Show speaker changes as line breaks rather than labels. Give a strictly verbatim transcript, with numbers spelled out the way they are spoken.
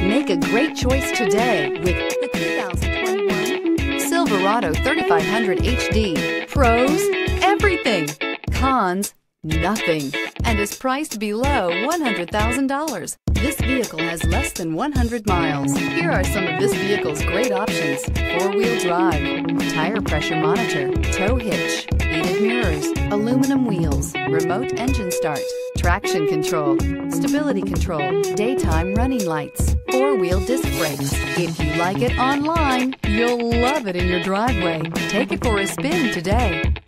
Make a great choice today with the two thousand twenty-one Silverado thirty-five hundred H D. Pros, everything. Cons, nothing. And is priced below one hundred thousand dollars. This vehicle has less than one hundred miles. Here are some of this vehicle's great options: four-wheel drive, tire pressure monitor, tow hitch, heated mirrors, aluminum wheels, remote engine start, traction control, stability control, daytime running lights, four-wheel disc brakes. If you like it online, you'll love it in your driveway. Take it for a spin today.